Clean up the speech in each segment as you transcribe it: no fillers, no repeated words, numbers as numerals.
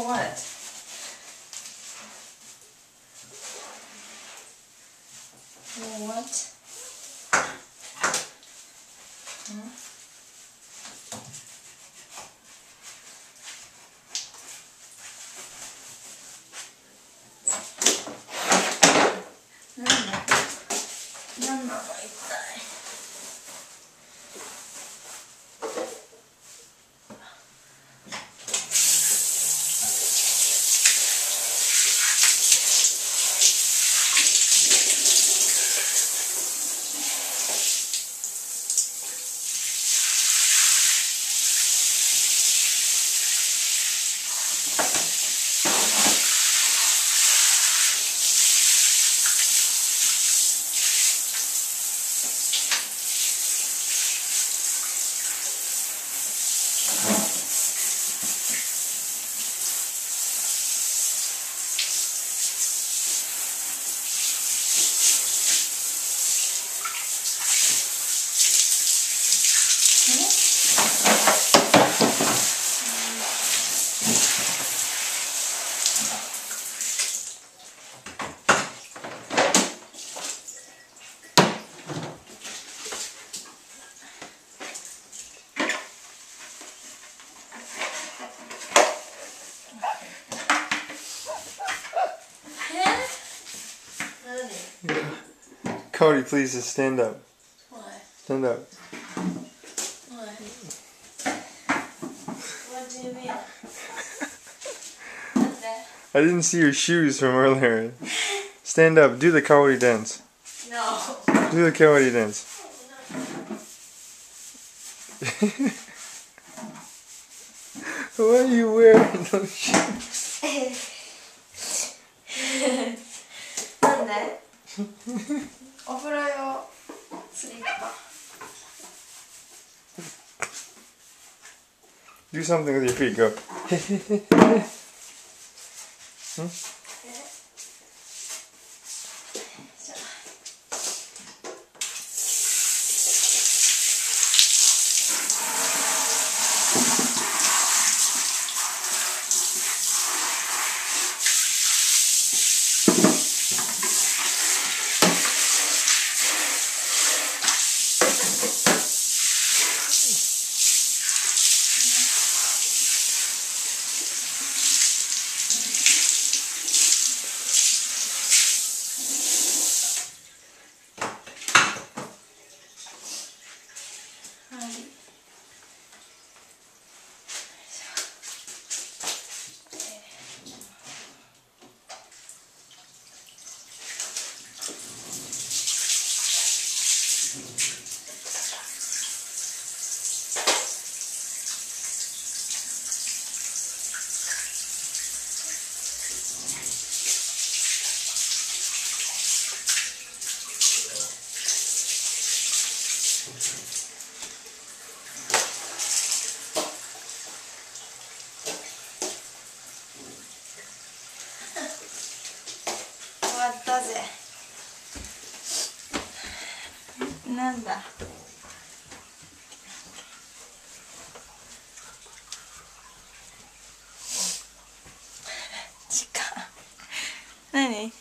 What? What? Hmm?なんだろう一体。 Kaori, please just stand up. What? Stand up. What? What do you mean? I didn't see your shoes from earlier. Stand up. Do the Kaori dance. No. Do the Kaori dance. Why are you wearing those shoes? なんで？お風呂用スリッパ。 Do something with your feet. Go. 終わったぜ。なんだ。時間。何？いやいやいやいや。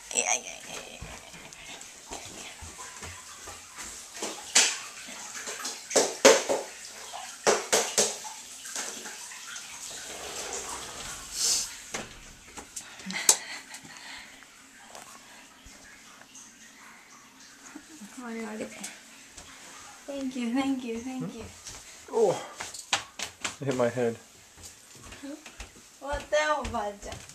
あれあれ。Thank you, thank you, thank you. Oh, I hit my head. 終わったよおばあちゃん。